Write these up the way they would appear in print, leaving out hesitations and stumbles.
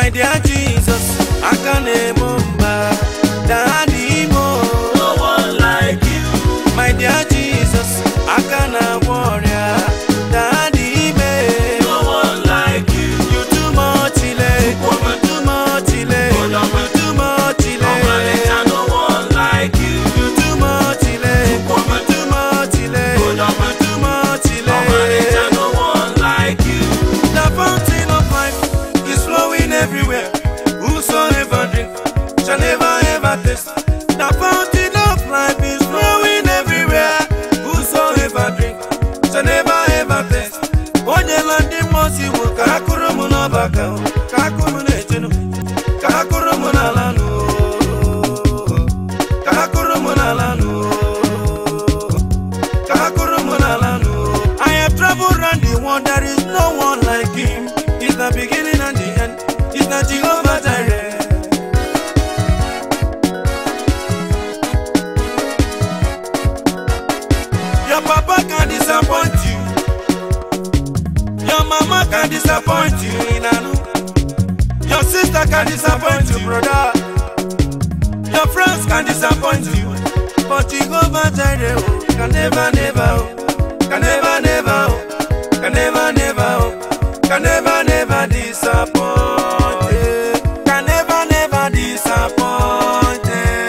My dear Jesus, I can't remember. Daddy Mo, no one like you. my dear Jesus, I can't warrior. Daddy Me, No one like you. you too much ile, Woman, too much ile, woman, too much ile. no one like you. You too much ile, Woman, too much ile, woman, too much ile. no one like you. The fountain of life is flowing everywhere. Whosoever drink shall never ever taste. The fountain of life is flowing everywhere. Whosoever drink shall never ever taste. Onye landi mosi wo kakuru muna baka, kakuru nechenu, kakuru muna lanu, kakuru muna lanu, kakuru muna lanu. I have traveled around the world, there is no one like him. He's the beginning and the end. He's the Jehovah Jireh. Your papa can disappoint you. Your mama can disappoint you, Inanu. Your sister can disappoint you, brother. Your friends can disappoint you. But Jehovah Jireh oh, can never, never, oh, can never, never, oh, can never, never, oh, can never, never disappoint. Can never, never disappoint.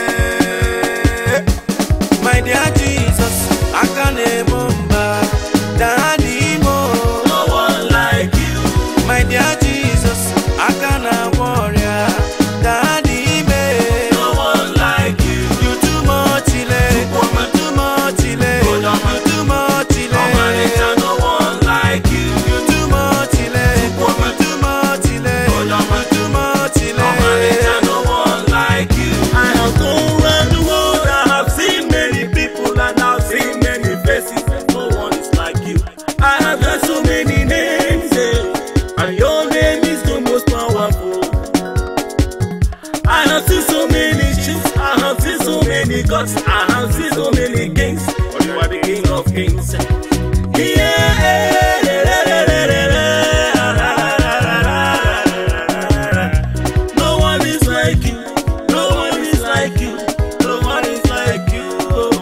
My dear Jesus, I can't remember. Daddy Mo, No one like you. my dear Jesus, I can't warrior. Daddy Me, No one like you. you too much ile, Woman, too much ile, woman, too much ile. no one like you. You too much ile, Woman, too much ile, too much ile. no one like you. I have gone round the world. I have seen many people and I've seen many faces. No one is like you. I have heard so many names, and your name is the most powerful. I have seen so many chiefs. I have seen so many gods. I have seen so many kings. But you are the King of Kings. No one is like you. No one is like you. No one is like you.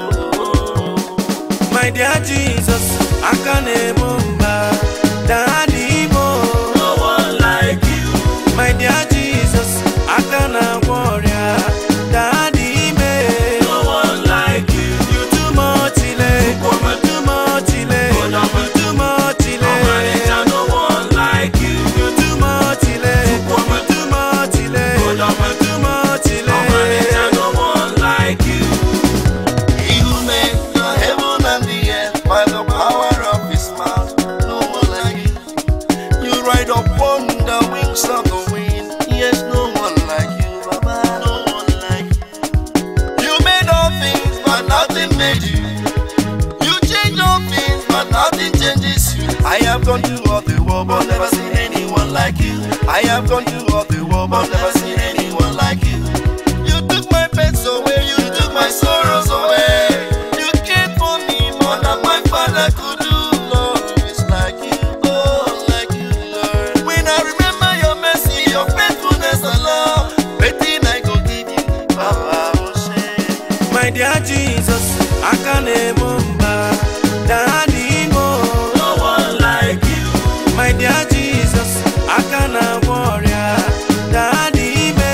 My dear Jesus, I can't remember. Daddy Mo, No one like you. my dear Jesus, I can't warrior. Daddy Me, No one like you. you too much ile, Woman, too much ile, woman, too much ile. no one like you. You too much ile, Woman, too much ile, too much ile. no one like you. He who made the heaven and the earth by the power of his mouth, no one like you. You ride upon the wings of the wind, yes, no one like you, Baba, no one like you. You made all things, but nothing made you. You change all things, but nothing changes you. I have gone through all the world, but never seen anyone like you. I have gone through all the world, but never seen anyone like you. You took my pains away, you took my sorrows away. You cared for me more than my father could do. Lord, it's like you, oh, like you, Lord. When I remember your mercy, your faithfulness and love, everything I go give you, Baba, oh, shame. My dear Jesus, I can't remember. Daddy Mo, No one like you. my dear Jesus, I can't warrior. Daddy Me,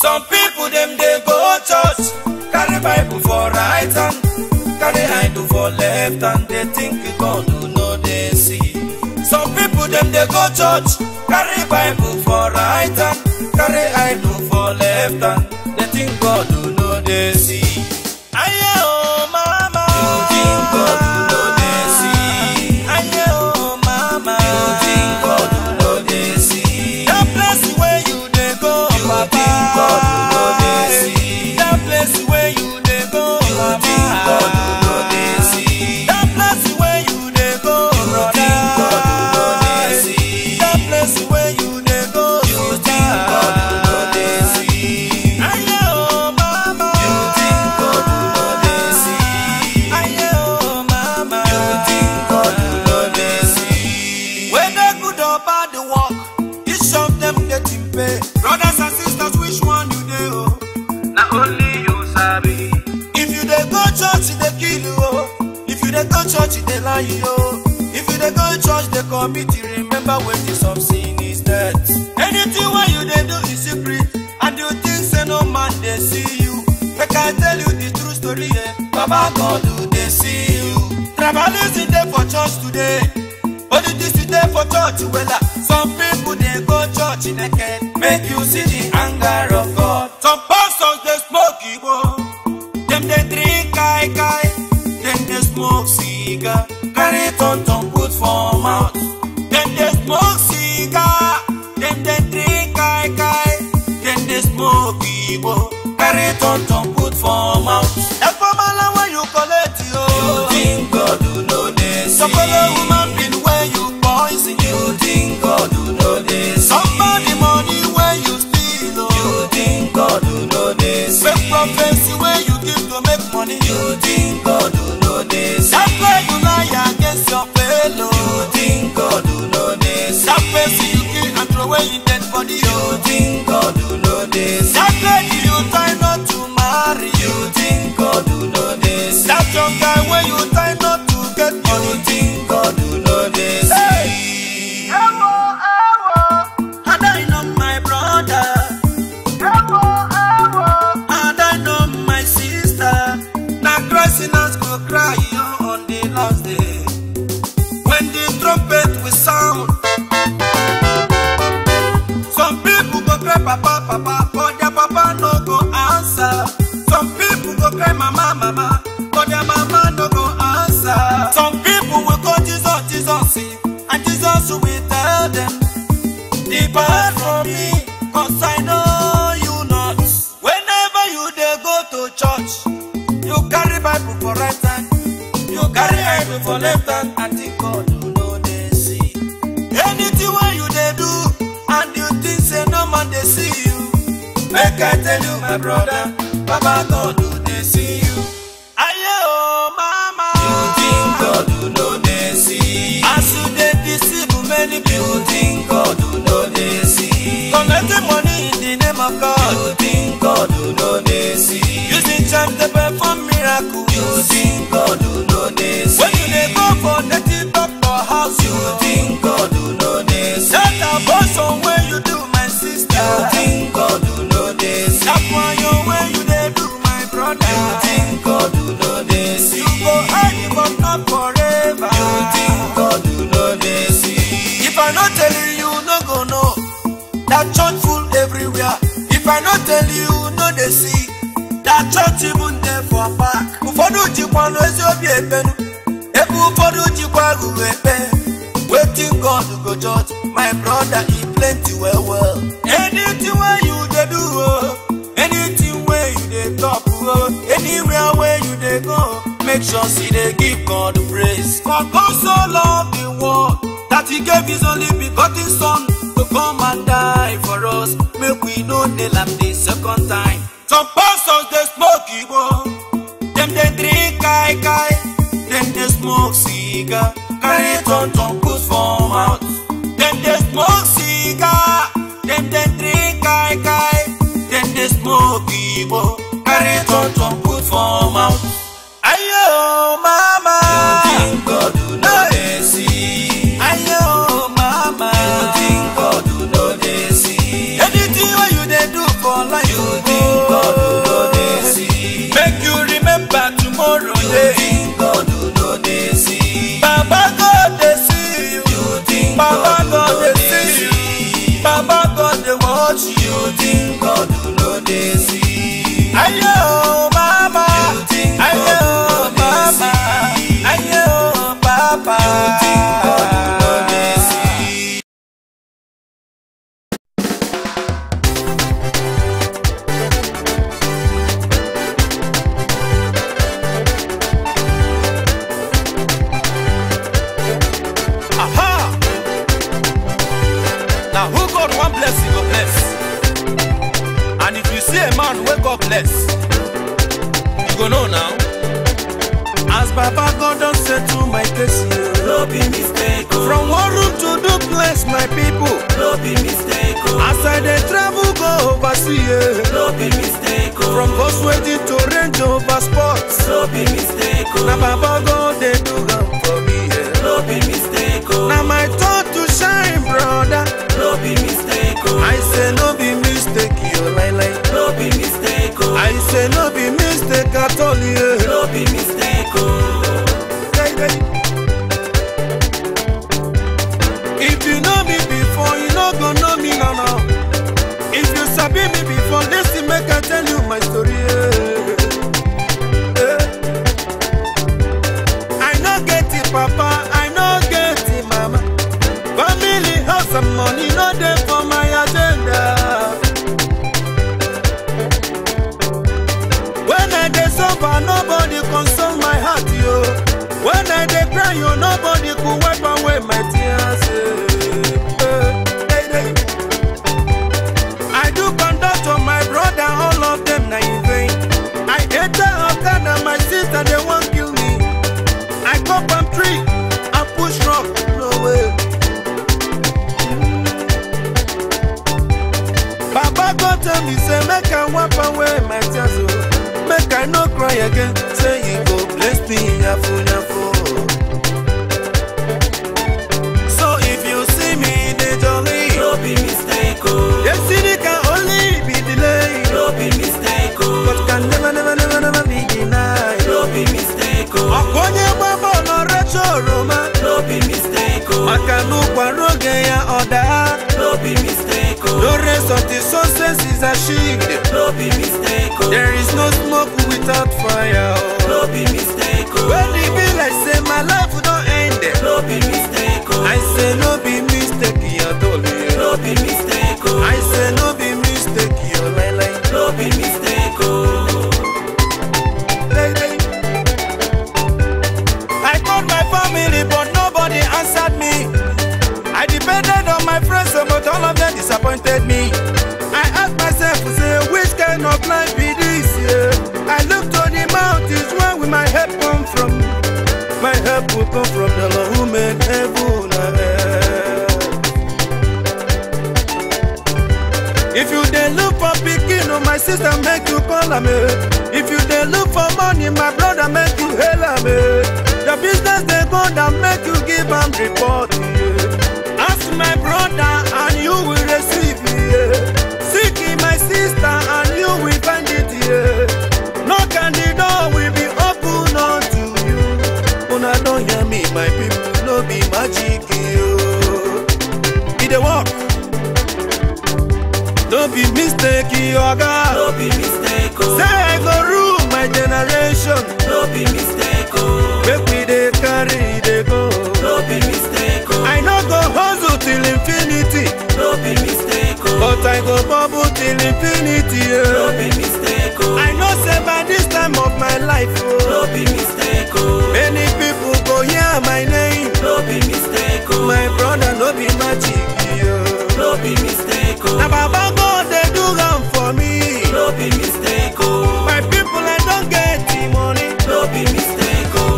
Some people them they go church, carry Bible for right hand, carry Bible for left hand. They think God do no they see. Some people them they go church, carry Bible for right hand, carry Bible for left hand. They think God do no they see. Aye oh mama, you think God do no they see. Aye oh mama, you think God do no they see. That place where you they go, you think God do no they see. That place where you they go, you think God do no they see. That place where you they go, you think God do no they see. That place where you they go, you think God do no they see. Aye oh mama, you think God do no they see. Aye oh mama, you think God do no they see. Whether good or bad the work, each of them getting paid. Brothers and sisters, which one you dey oh? Not only you sabi. If you dey go church, they kill you oh. If you dey go church, they lie you oh. If you dey go church, they commit you. Remember when the some sin is death. Anything what you dey do is secret, and you think say no man they see you. Make I tell you the true story, eh? Baba God do they see you. Tribalism there for church today, but it is there for church well. Some people they go church naked, make you see the anger of God. Some pastors they smoke igbo, them they drink kai kai, then they smoke cigar, carry ton put for mouth. Then they smoke cigar, then they drink kai kai, then they smoke igbo, carry ton put for mouth. Help a man when you collect you think God do no they see. Some woman been where you poison, you think God do no they see. Somebody money where you steal, you think God do no they see. Fake prophecy where you give to make money, you think God do no they see. That way you lie against your fellow, you think God do no they see. That person you kill and throw away in dead body, you think God do no they see. That lady you try not to marry, you think God do no they see. That young guy where you try not to get money, you think God do no they see. Hey. And I know my brother, and I know my sister. Now Christ in us go cry on the last day, when the trumpet will sound. Some people go cry papa, papa, but their papa no go answer. Some people go cry mama, mama, but their mama no go answer. Some people will call Jesus, Jesus, and Jesus will tell them, depart from me, cause I know you not. Whenever you dey go to church, you carry Bible for right hand, you carry Bible for left hand, and think God do no they see. Anything what you dey do, and you think say no man they see you. Make I tell you my brother, Baba God do they see you. Aye oh mama, you think God do no they see. As you dey deceive many people, you think God do no they see. Collecting money in the name of God, you think God do no they see. Using charm to perform miracles, you think God do no they see. When you dey go for native doctor house, you think God do no they see. That abortion when you do my sister, you think God do no they see. That one you when you dey do my brother, you think God do no they see. You go hide but not forever, you think God do no they see. If I not tell you, you no go know. That church full everywhere. If I not tell you, no they see. That church even there for back. Ufodu jikwa no ezi obi ebenu. Ebu ufodu jikwa guwepe. Waiting God to go judge. My brother he plenty well. Anything where you dey do anything where you dey talk anywhere where you dey go, make sure see they give God praise. For God so loved the world that he gave his only begotten son to come and die for us. Make we no nail am the second time. Some pastors they smoke igbo, them they drink kai kai, then they smoke cigar, carry ton put for mouth. Then they smoke cigar, then they drink kai kai, then they smoke igbo, carry ton put for mouth. Ayo mama, you think God do no they see. Ayo mama, you think God do no they see. Anything what you they do for life, you tomorrow You think God do no dey see? Baba God dey see you. You think Baba God dey dey see you. Baba God dey watch you. You think God do no dey see? Aye oh mama, You think aye God oh do no dey mama, see? aye oh papa. You think God do no dey see? Aha! Now who God want bless, he go bless. And if you see a man wake up bless, you go know now. As Baba God don't settle my case here. No be mistake, oh. From one room to duplex, my people. No be mistake, oh. As I dey travel go overseas, yeah. No be mistake, oh. From bus waiting to Range Rover Sports. No be mistake, oh. Now Baba God they do am for me, yeah. No be mistake, oh. Now my turn to shine, brother. No be mistake, oh. I say no be mistake, you lie lie. No be mistake, oh. I say no be mistake at all, yeah. No be mistake, oh. Hey, hey. If you know me before, you no go know me now now. If you sabi me before, listen make I tell you my story. Yeah. I no get it, papa. I no get it, mama. Family, house, and money, no dey for my agenda. When I dey suffer, nobody console my heart, yo. When I dey cry, yo, nobody could wipe away my tears. Hey, hey. I do conduct on my brother, all of them na in vain. I enter Okada, my sister, they won't kill me. I go palm tree, I push rock, no way. Baba God tell me, say, make I wipe away my tears, oh. Make I no cry again, say you go bless me, yafu, yafu. So if you see me, they jolly. No be mistake, oh. Destiny can only be delayed, No be mistake, oh. but can never, never, never, never be denied. No be mistake, oh. Akonye babo no recho Roma, No be mistake, oh. makanu kwaroge ya oda. No be mistake, oh. The rest of the success is achieved. No be mistake, oh. There is no smoke without fire. No be mistake, oh. When it be like say my life don't end. No be mistake, oh. I say no be mistake, you told me. No be mistake, oh. I say no be mistake, you lie lie. No be mistake, oh. Lie, lie. I called my family, but nobody answered me. I depended on my friends, but all of them disappointed me. I asked myself, say, which kind of life be this? Yeah. I looked to the mountains, where will my help come from? My help will come from the Lord who made heaven and earth. If you dey look for pikin, oh my sister, make you call am. If you dey look for money, my brother, make you hail am. The business dey go down, make you give am report. Yeah. Ask my brother, and you will receive. Yeah. Seek my sister, and you will find it. Yeah. Knock and the door will be open unto you. Una don't hear me, my people, no be magic. Be the work. No be mistake, yoga. No be mistake, oh. Say I go rule my generation. No be mistake, oh. Make me dey carry, dey go. No be mistake, oh. I no go hustle till infinity, No be mistake, oh. but I go bubble till infinity. No Yeah. be mistake, oh. I know say by this time of my life, No oh, be mistake, oh. many people go hear my name. No be mistake, oh. My brother no be magic, yeah. No be mistake, oh. Na Baba God dey do am for me. No be mistake, oh. My people I don't get the money. No be mistake, oh.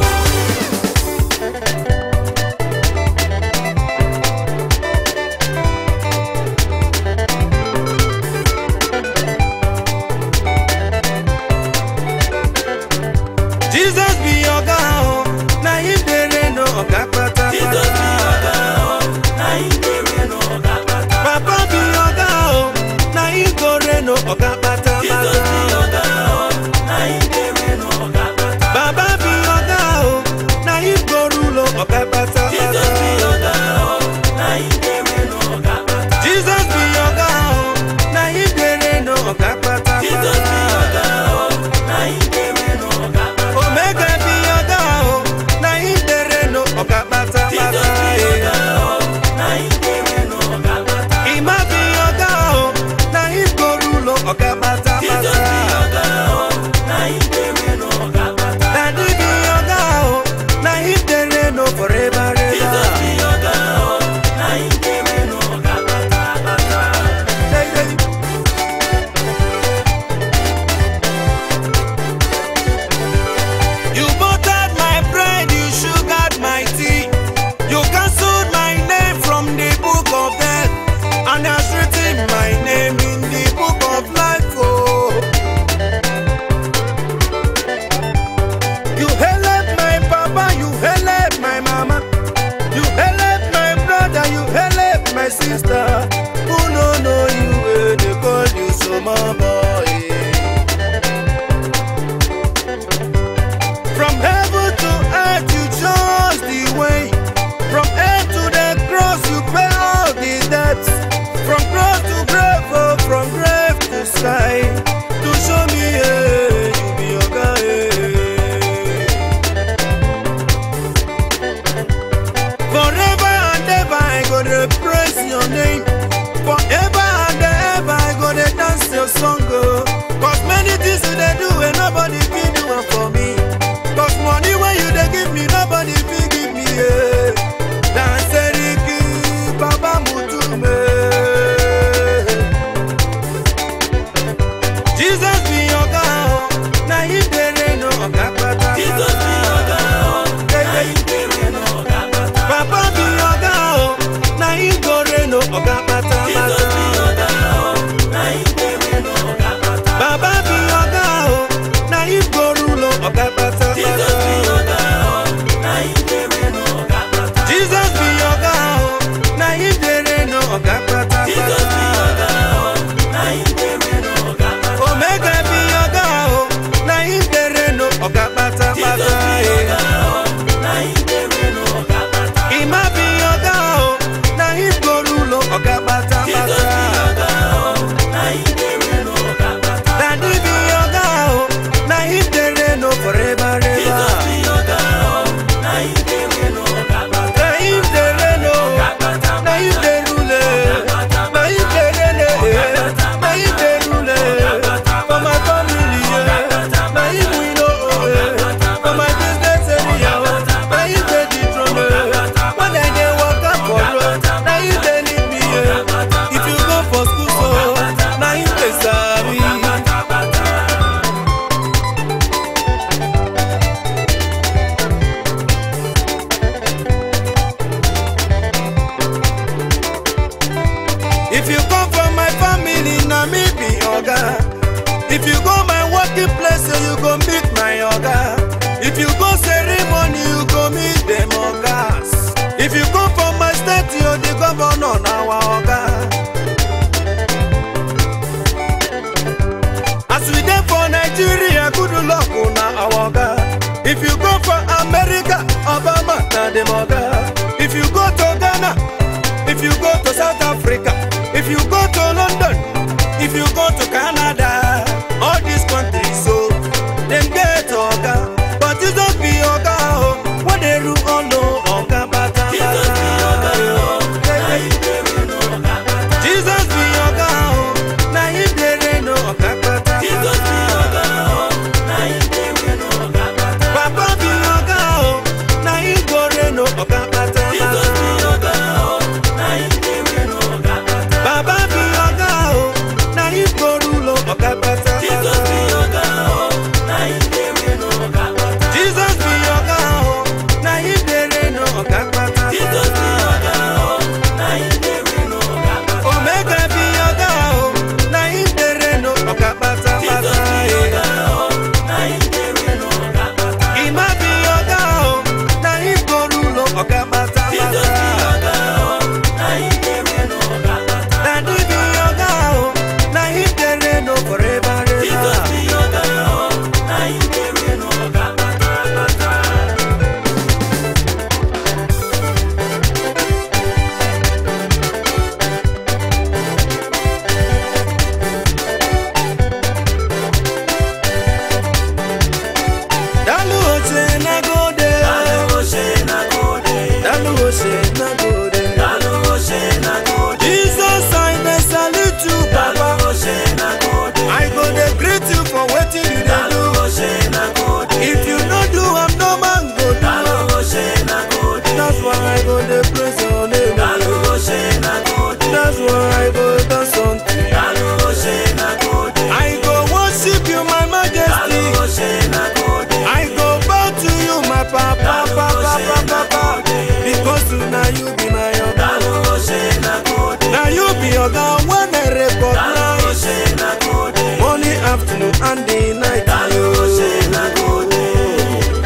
Jesus be your God, oh. Na him dey reign, oh, oga pata Jesus be pata. your God, oh. Na him dey reign, oh, oga pata Papa be your God, oh. song, oh. Cause many things you they do and nobody can do one for me. Cause money when you they give me, nobody can give me, yeah. Dance Eriki, Baba Mutume. Jesus be your God, now you there no Okapata. Jesus be your God, now you there no Okapata. Papa be your God, now you go no Okapata. Jesus be your God, now you there no Okapata. Baba be your God, now you go rule Okapata. Jesus be your God, now you there no Okapata. Jesus be your God, now you there no Okapata. Jesus be your God, now you there no Okapata. Omega be your God, now you there no Okapata. Jesus be your God, now you there no Okapata. Ima be your God, now you go rule Okapata. Jesus be your God, now you there no Okapata. Daddy be your God, now you there no forever, Jesus ever. be your God, now you there no Okapata. Now you there no, now you there rule, now you there no, now you there rule. For my family, now you we know, for my business area, now you there the throne. When they walk up for road, now you there lead me. If you go for school, so now you dey serve me. If you come from my family, now me be oga. If you go my working place, so you go meet my oga. If you go ceremony, you go meet them ogas. If you come from my state, you the governor now oga. As we dey for Nigeria, good luck na our oga. If you go for America, Obama na them oga. If you go to Ghana, if you go to South Africa, if you go to London, if you go to Canada, all these countries, so them get oga. But you don't be oga, oh. What they do, oh no, oga bata Jesus be your God, now you there no Okapata. Jesus be oga, oh. Now you there no oga bata. Jesus be your God, now you there no Okapata. Papa be oga, oh. Now you go there no oga bata. Jesus be your God, now you there no Okapata. Baba be oga, oh. Now you go rule oga bata. Jesus be your God, now you there no Okapata. Jesus be oga, oh. Now you there no oga bata. Jesus be your God, now you there no Okapata. Omega be oga, oh. Now you there no oga bata. Jesus be your God, now you there no Okapata. Ima be oga, oh. Now you go rule oga bata. Jesus be your God, now you there no Okapata. Daddy be oga, oh. Now you there no forever, Jesus ever. be your God, now you there no Okapata. Dalu ose na go there. Dalu ose na go there. Dalu ose na go there. Dalu ose na go there. Jesus, I dey salute you, Dalu Papa. ose na go there. I go dey greet you for wetin you dey Dalu do. ose na go there. If you no do am, no man go do Dalu am. ose na go there. That's why I go dey praise your name. Dalu ose na go there. That's why I go dance unto you. Dalu ose na go there. I go worship you, my Dalu majesty. ose na go there. I go bow to you, my papa, papa, papa, papa. Because now you be my oga. Dalu ose na go there. Now you be oga when I Dalu recognize. ose na go there. Morning, afternoon, and the night. Dalu ose na go there.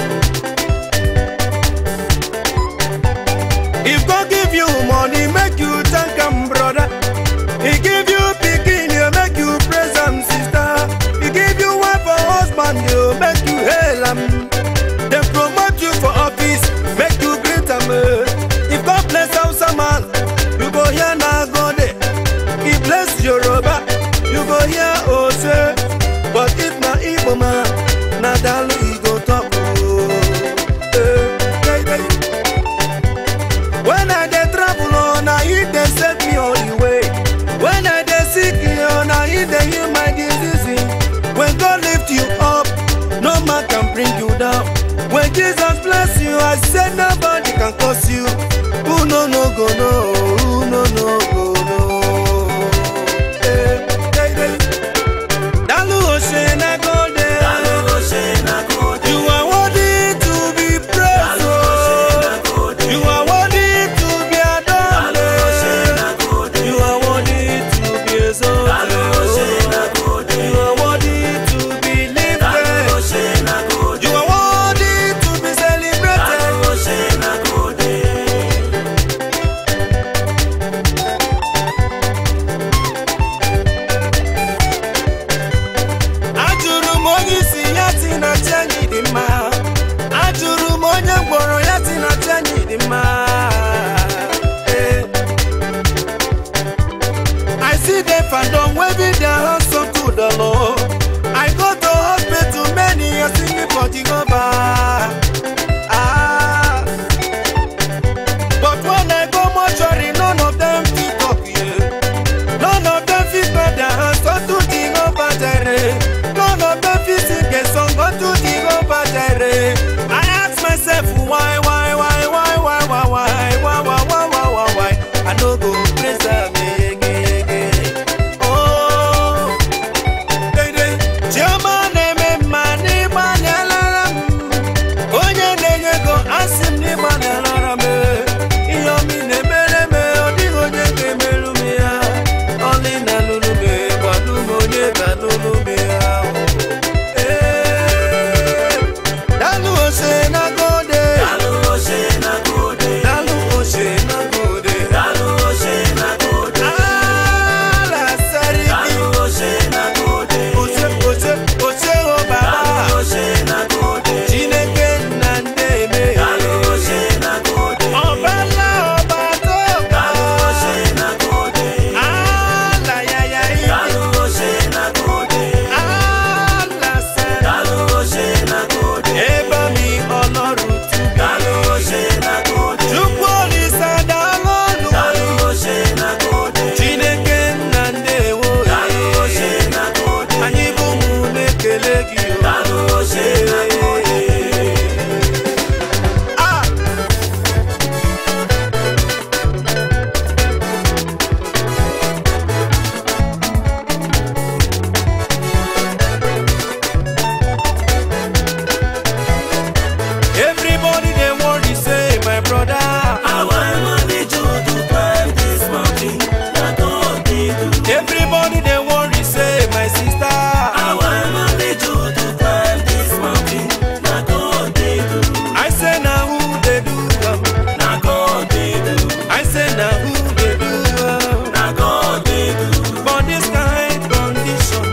If God give you money, make you thank him, brother. He give you pikin, you make you praise him, sister. He give you wife or husband, you make you hail him. They promote you for office, make you greet him. If God bless Hausa man, you go here now go there. He bless Yoruba, you go here Ose. But if na Igbo Jesus bless you, I said nobody can curse you. Who no go no, who no go no. Dalu Oshena Gode, you are worthy to be praised. You are worthy to be adored. You are worthy to be exalted. You are worthy to be lifted. You are worthy to be celebrated. Ajụrụ m onye isi ya si na chi anyị dị mma. Ajụrụ m onye mkpọrọ ya si na chi anyị dị mma. I see them fandom waving their hands unto the Lord. I go to hospital, many are singing for Jehovah. But when I go mortuary, none of them fit talk, yeah. None of them fit put their hands unto Jehovah Jireh. None of them fit sing a song unto Jehovah Jireh. I ask myself, why? I no go praise them again. Oh, Chioma na-eme mma n'ịgbalịala m. Onye na-enye ego asị m n'ịgbalịala m. Ihe ọmị na-emere m, ọ dịghị onye ga-emerụ m ya. Ọlị na-alụrụ m, gbalụ m onye ga-alụrụ m ya. Dalu Oshena Gode, Dalu Oshena Gode. Ala Sariki, Oche o Baba, Chineke nna ndeme. Ọbala ọbatoka, ala yaya ike, ala Sari, ebe mi Ọlọ́run tubi. Chukwu Olisa daalụ ọnụ. Chineke nna ndewo. Anyị bụ ụmụ na-ekele gị o. Ah! Everybody they want to say, my brother. Everybody they want to say, my sister. I say now who they do come. I say now who they do for this kind condition.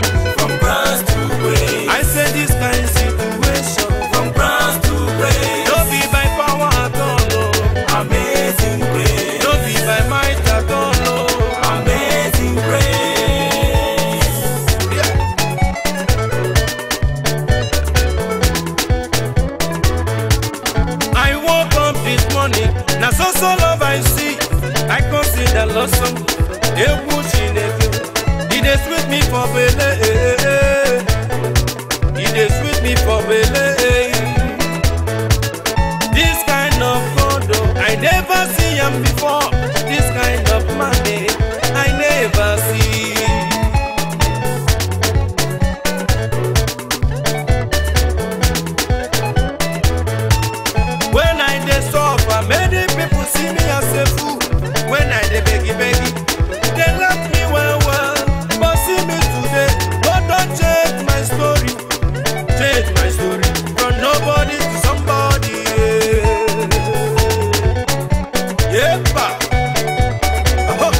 I say this kind situation. Don't be by power at all, oh. Amazing grace, Don't be by might at all, oh. amazing grace. Yeah. I woke up this morning, now so love I see. I consider lonesome. Ewu Chineke, it dey sweet me for belle. It dey sweet me for belle. This kind of God, oh, I never see him before. This kind of money, I never see. When I dey suffer, many people see me as a fool. When I dey beggy, they love me well. But see me today, God don change my story. Change my story from nobody to somebody. Yepa. Oh.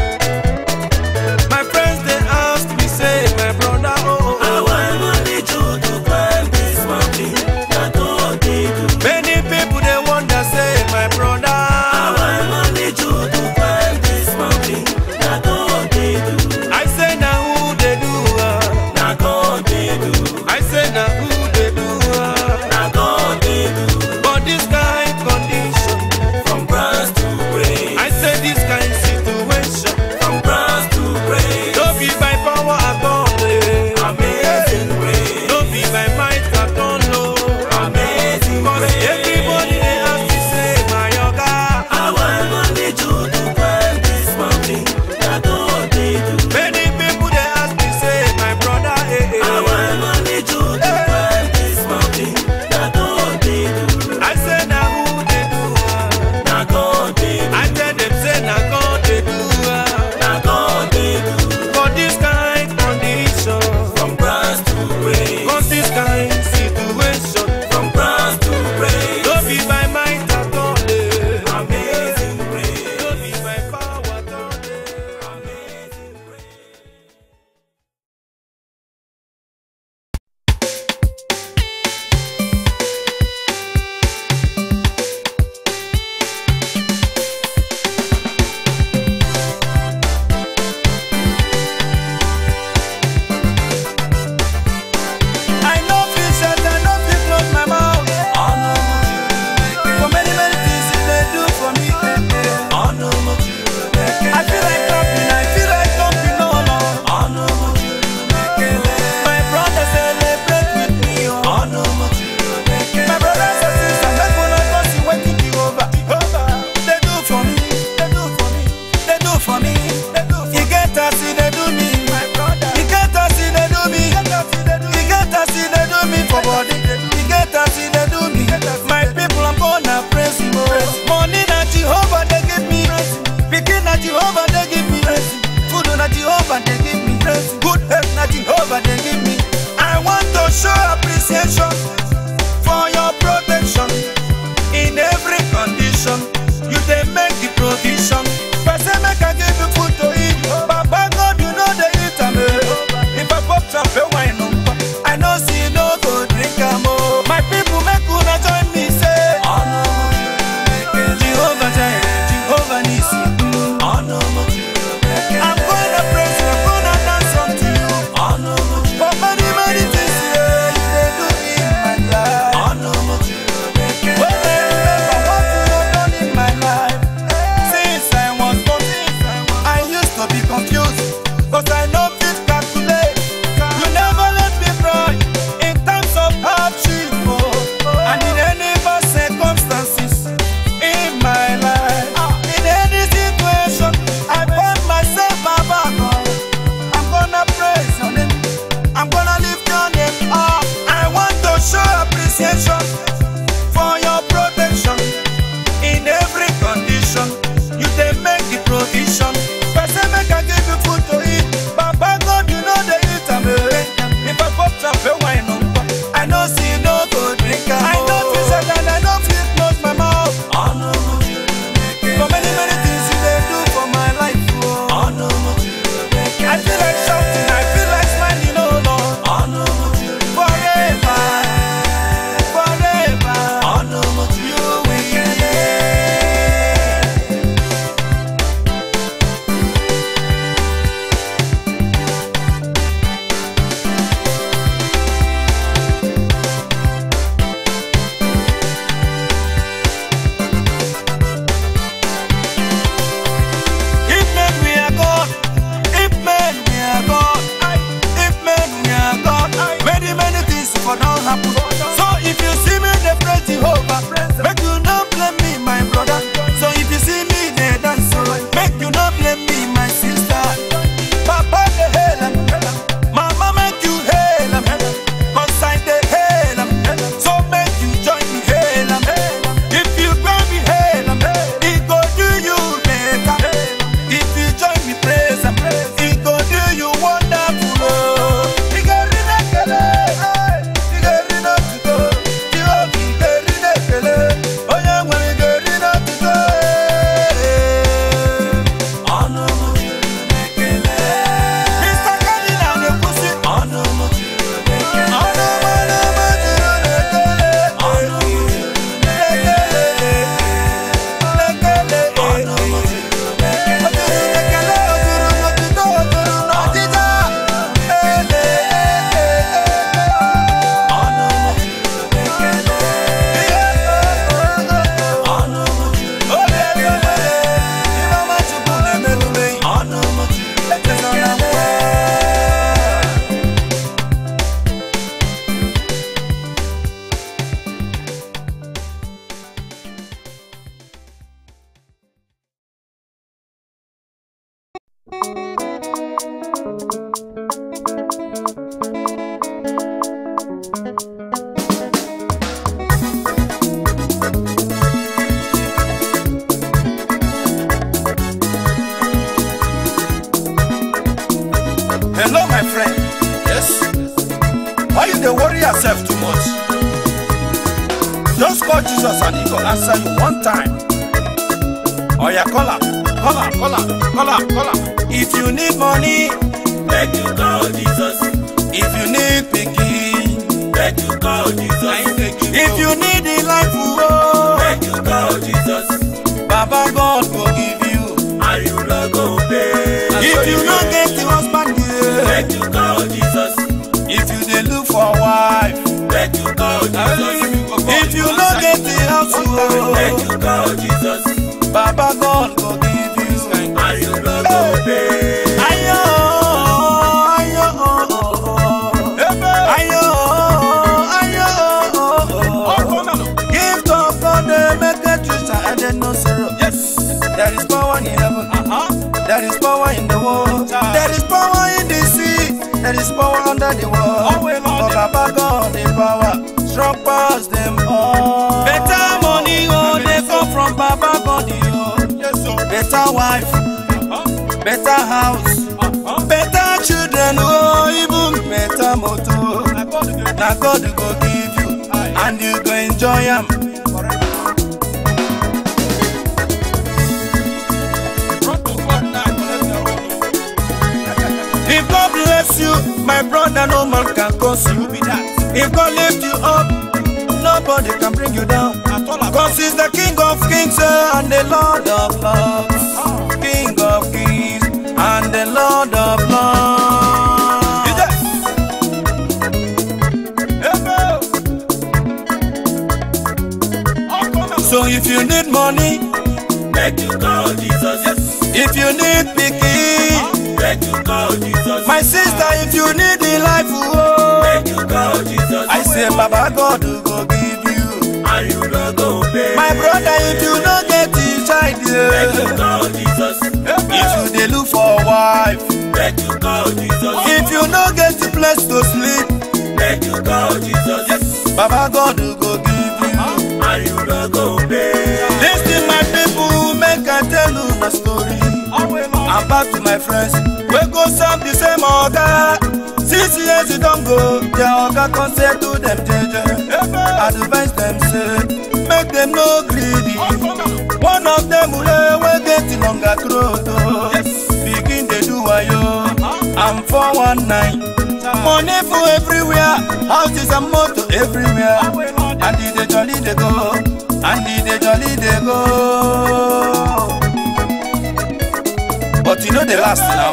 My friends they ask me, say, my brother, oh. Many people they wonder, say, my brother. Make you not blame me, my brother. So if you see me, they dance. Make you not blame me, my sister. Papa, they hail em. Mama, make you hail em. Cause I they hail em. So make you join me, hail em. If you grab me, hail em. It go do you better. If you join me, praise em. It go do you wonderful. Oh. You got it, you got it up to go. You have to get it. Oh yeah, when you get it up to go. Oh no, Mr. Cardinal, you pussy. Oh no, hello, my friend. Yes. Why you dey worry yourself too much? Just call Jesus and he go answer you one time. Oh yeah, call him. If you need money, Make you call Jesus. if you need picking, Make you call Jesus. if you need the life, oh, Make you call Jesus. Baba God go give you. And you no go pay. If you no get the husband, yeah. Make you call Jesus. If you dey look for wife, Make you call Jesus. if you no get the house, Make oh, you call Jesus. Baba God go give you. And you no go pay. Ayo, ayo, gift of God, they make a truth and then no sorrow. Yes, there is power in heaven. There is power in the world. There is power in the sea. There is power under the world. For Baba God, the power strong past them all. Better money, oh, they come from Baba God, oh. Better wife, better house, better children, oh, even better motor. Now God go give you, and you go enjoy them. If God bless you, my brother, no man can curse you. If God lift you up, nobody can bring you down. Cause he's the King of Kings and the Lord of Lords. King of Kings and the Lord of Lords. So if you need money, Make you call Jesus. if you need picking, Make you call Jesus. my sister, if you need the life, oh, Make you call Jesus. I say Baba God will go give you. And you no go pay. My brother, if you don't get the child, Make you yeah. call Jesus. If you dey look for a wife, Make you call Jesus. if you no get the place to sleep, Make you call Jesus. Baba God will go give you. And you no go pay. Listen, my people, make I tell you a story. I'm back to my friends. We go serve the same order. 6 years you don't go, their order come say to them, JJ. Advise them, say, make them no greedy. One of them will get the longer throat. Begin they do wayo. I'm 419. Money for everywhere, houses and motor everywhere. And the jolly they go, and the jolly they go. But you know the last now.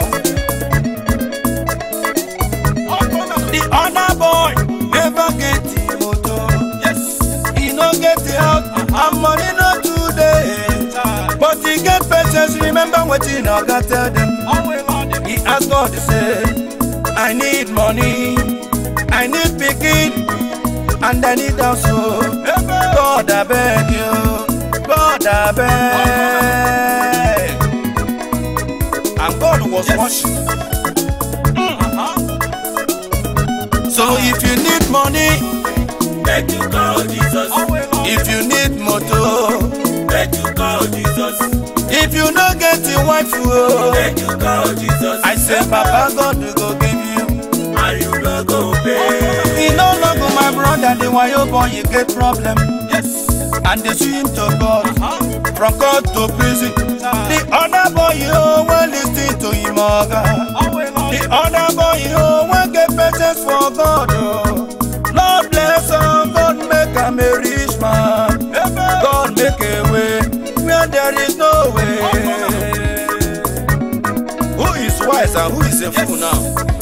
The other boy never get the motor. Yes, he no get the house, and money not today. But he get patience, remember what he not got tell them. He asked God to say, I need money, I need picking, and I need also. God I beg you, God I beg. And God was watching. So if you need money, make you call Jesus. if you need motor, Make you call Jesus. if you no get a wife, Make you call Jesus. I say Papa God will go give you. And you no go pay. He no longer my brother, the wayo boy you get problem. Yes, and they swim to God, from God to prison. The other boy you will listen to him, the other boy you will get patience for God. Lord bless him, God make him a rich man. God make a way where there is no way. Who is wise and who is a fool now?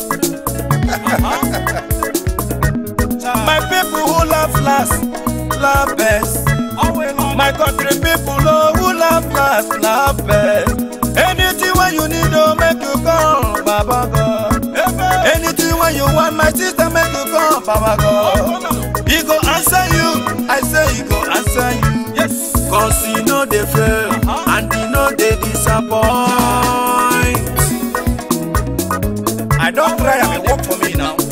My people who laugh last, laugh best. My country people who laugh last, laugh best. Anything when you need to make you come, Baba God. Anything when you want, my sister make you come, Baba God. He go answer you, I say he go answer you. Yes, cause he know they fail and he know they disappoint. I don't try and work for me now.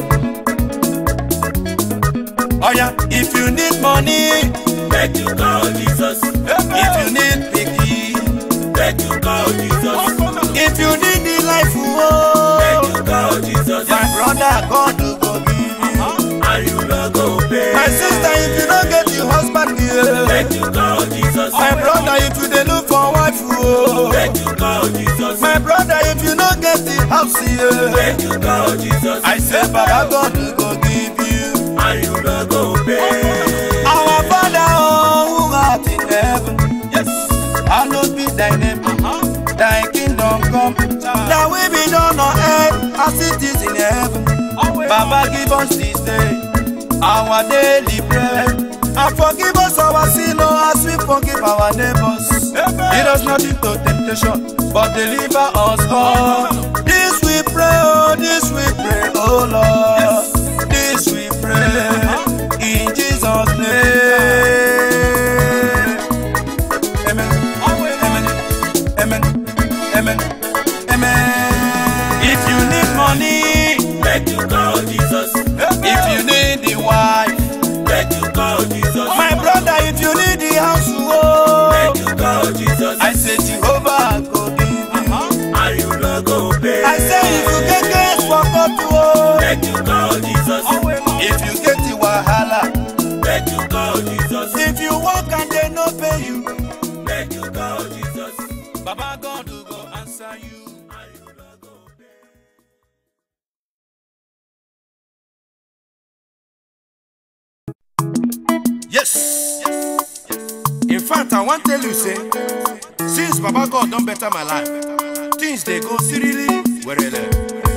Oh yeah, if you need money, Make you call Jesus. if you need piggy, Make you call Jesus. if you need the life, Make oh, you call Jesus. my brother God will go give you. And you no go pay. My sister, if you don't get the husband here, Make you call Jesus. my brother, if you dey look for wife, oh, Make you call Jesus. my brother, if you don't get the house here, Make you call Jesus. I say Baba God will go give you. And you no go pay. Our Father, oh, who art in heaven, yes, hallowed be thy name. Thy kingdom come, thy will be done on earth as it is in heaven. Baba, give us this day our daily bread, and forgive us our sin, oh, as we forgive our neighbors. Lead us not into temptation, but deliver us all. This we pray, oh Lord. This we pray in Jesus' name. Amen. Amen. Amen. Amen. Amen. If you need money, Make you call Jesus. if you need the wife, Make you call Jesus. my brother, if you need the house, oh, Make you call Jesus. I say Jehovah go give you. And you no go pay. I say if you get gas for God, oh, Make you call Jesus. if you get the wahala, Make you call Jesus. if you work and they no pay you, Make you call Jesus. Baba God will go answer you. And you no go pay. Yes. In fact, I want to tell you, say, since Baba God done better my life, things they go seriously where they live.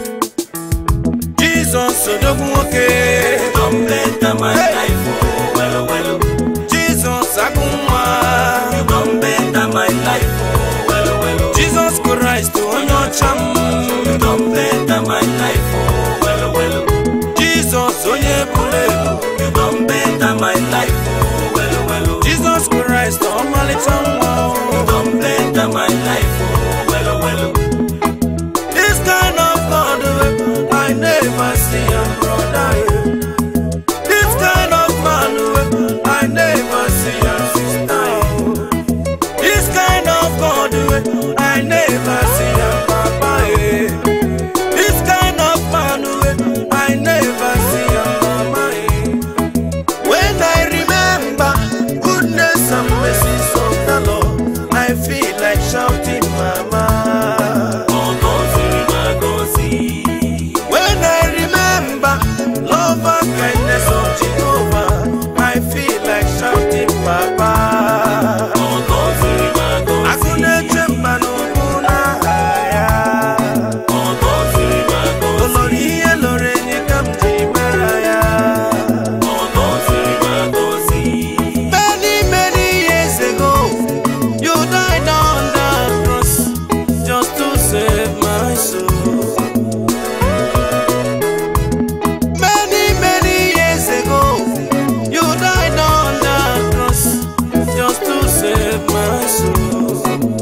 Jesus, so don't okay. Don't better my life, oh, well, well. Jesus, Akuma. You don't better my life, oh, well, well. Jesus Christ, on your cham. You don't better my life, oh, well, well. Jesus, on your bullet. You don't better my life, oh, well, well. Jesus Christ, on my little. You don't better my life, oh, well, well. This kind of God, I never see a brother. This kind of man, I never see a sister. This kind of God, I never see a papa. This kind of man, I never see a mama. When I remember goodness and mercy of the Lord, soul.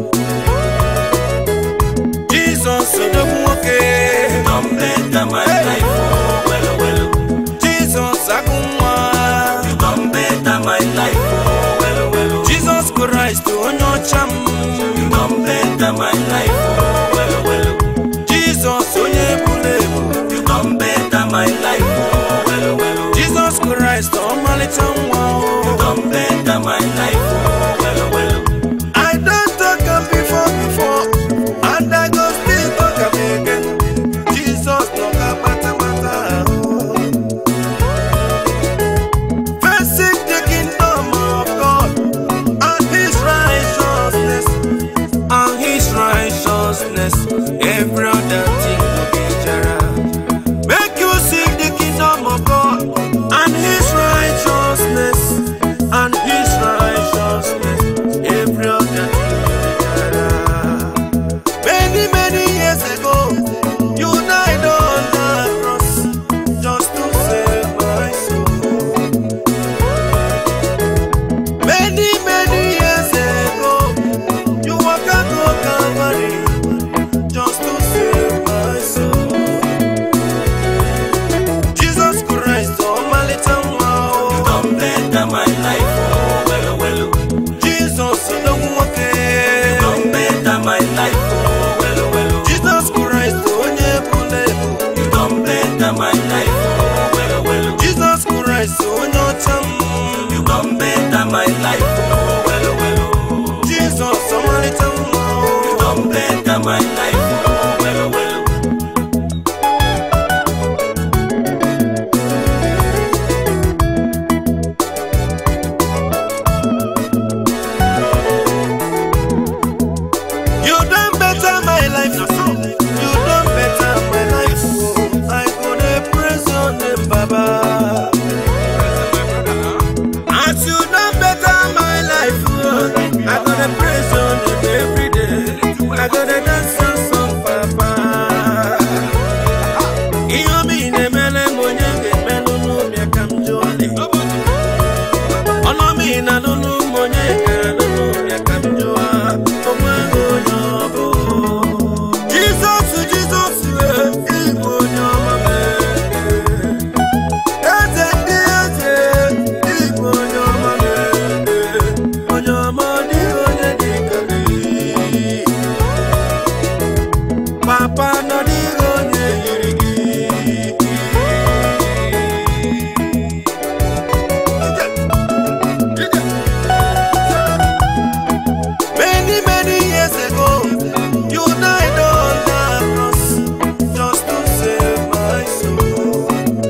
Jesus, so the okay. You done better my life, oh, well, well. Jesus, Agunwa. You done better my life, oh, well, well. Jesus Christ, on your cham. You done better my life, oh, well, well. Jesus, on your bullet. You done better my life, oh, well, well. Jesus Christ, on my little wow. You done better my life, oh, well, well. I don't talk up before, and I go still talk up again. Jesus talk about matter. First seek the kingdom of God and His righteousness, every other thing will be jara. Make you seek the kingdom of God and His righteousness, every other thing will be jara. Many years ago, you died on the cross just to save my soul. Many years ago, you walked out of Calvary just to save my soul. Jesus Christ, oh my little wow. You done better my life, oh, well, well. Jesus, oh the okay. You done better my life, oh, well, well. Jesus Christ, oh nyebule. You done better my life, oh, well, well. Jesus Christ, oh nyocham. You done better my life, oh, well, well. Jesus, oh my little wow. You done better my life, oh, well, well. You done better my life. You done better my life. Oh, I gonna praise your name, Baba. As you done better my life, oh, I gonna praise your name every day. I gonna dance your song, Papa. You mean a melon when you get melon, you come jolly. Oh, me, I don't know, you come jolly. Papa no digo nyirigi. Many years ago, you died on the cross just to save my soul.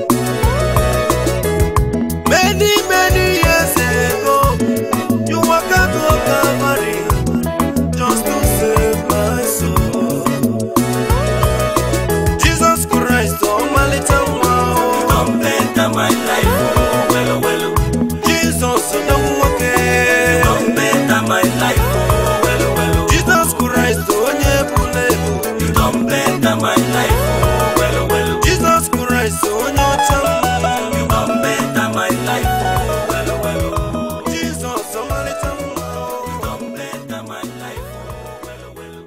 Many years ago, you walked out of Calvary just to save my soul. Jesus Christ, oh my little wow. You done better my life, oh, well, well. Jesus, oh the okay. You done better my life, oh, well, well. Jesus Christ, oh nyebule. You done better my life, oh, well, well. Jesus Christ, oh nyocham. You done better my life, oh, well, well. Jesus, oh my little wow. You done better my life, oh, well, well.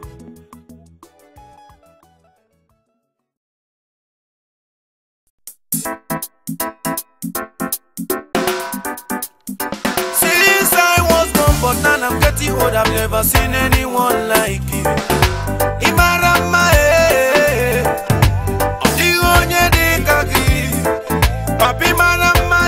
Since I was born, but now I'm getting old, I've never seen anyone like you. Imarama, Ojigonye di kaki, Papi Marama,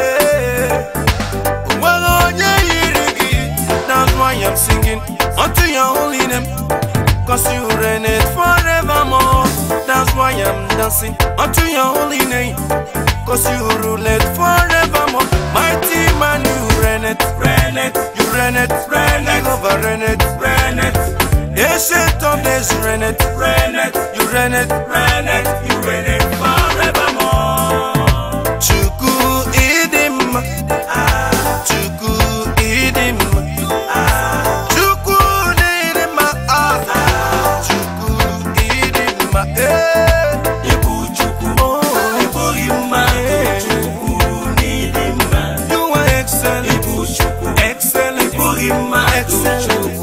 Uwalonye yirigi. That's why I'm singing unto your holy name, 'cause you reign it forevermore. That's why I'm dancing unto your holy name, 'cause you rule it forevermore. Mighty man, you reign it, you reign it, over reign it, ancient of days, reign it, you reign it, You reign it forevermore. Chuku idim, Chuku idim, Chuku idim, Chuku idim, Ibu chuku, ibu ima, chuku nidima. You are excellent, Ibu chuku, excellent, ibu ima, excellent.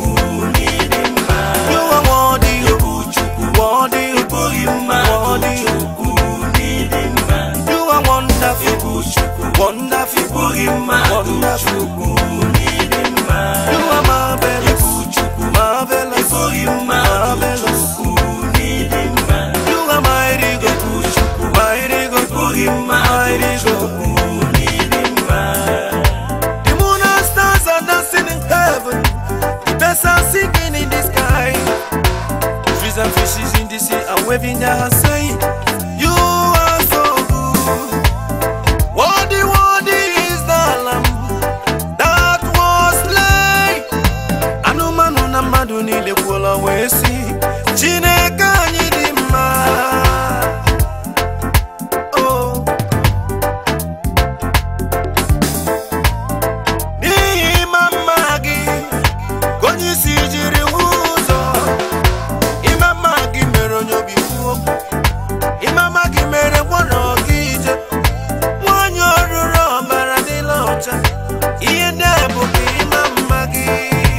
bụghị mmadụ Chukwu n'ịdị mma. You are marvelous, Ịbụ Chukwu, marvelous, bụghị mmadụ Chukwu n'ịdị mma. You are mighty God, Ịbụ Chukwu, mighty God, bụghị mmadụ Chukwu n'ịdị mma. The moon and stars are dancing in heaven. The birds are singing in the sky. Trees and fishes in the sea are waving their hands saying, You are so good. Worthy, worthy is the Lamb that was slain. Anumanu na mmadụ niile kwụla wee sị, Chineke anyị dị mma. Oh. N'ihi mama gị, ka onye isi jiri hụ ụzọ. Imama gị mere onye obi kwuo. Imama gị mere gwọrọ gị ije. Nwanyị ọrụrụ ọbara dịla ọcha. Ihe ndị a bụ ka imama gị.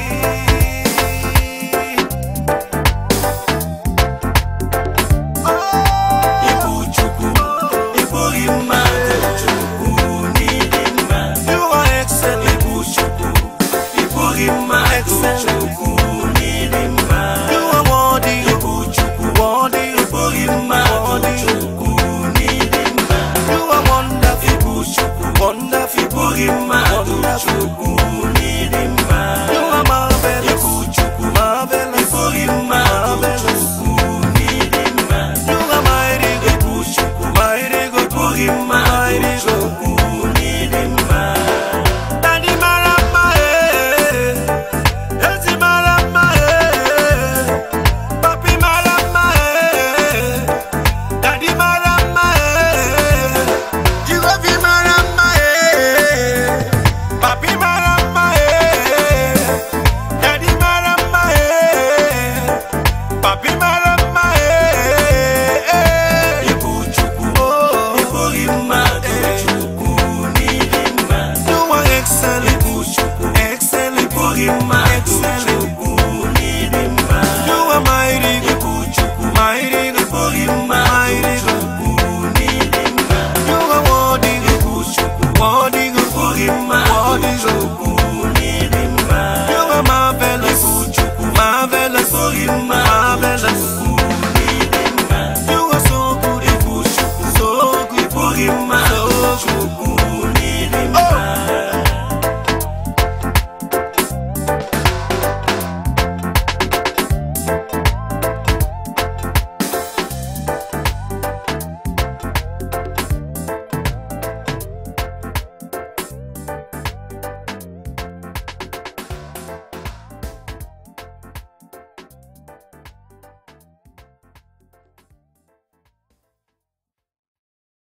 Ịbụ Chukwu, bụghị mmadụ Chukwu n'ịdị mma. You are excellent. Ịbụ Chukwu, bụghị mmadụ Chukwu n'ịdị mma. You are worthy. Ịbụ Chukwu, Worthy. bụghị mmadụ Chukwu n'ịdị mma. You are wonderful. Ịbụ Chukwu, Wonderful. bụghị mmadụ Chukwu n'ịdị mma. You are marvelous. Ịbụ Chukwu, Marvelous. bụghị mmadụ Chukwu n'ịdị mma. You are mighty God. Ịbụ Chukwu, Mighty God. bụghị mmadụ Chukwu n'ịdị mma. Daddy Marama, Ezi Marama, Papi Marama, Daddy Marama, Jigovi Marama, Papi Marama, Daddy Marama, Papi Marama. Ịbụ Chukwu, bụghị mmadụ Chukwu n'ịdị mma. You are excellent, Ịbụ Chukwu, excellent, bụghị mmadụ